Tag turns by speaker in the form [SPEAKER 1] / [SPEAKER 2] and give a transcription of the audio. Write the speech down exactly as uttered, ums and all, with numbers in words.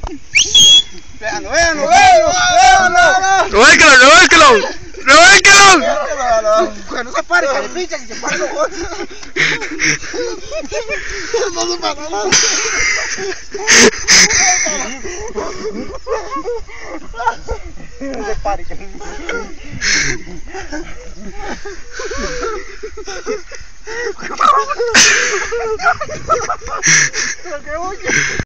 [SPEAKER 1] Véanlo, véanlo, véanlo, véanlo.
[SPEAKER 2] ¡Revuélquelo, revuélquelo! ¡Revuélquelo!
[SPEAKER 1] Que no se pare, que le pincha, si se para no. No se para, no. No se pare, que Pero que oye.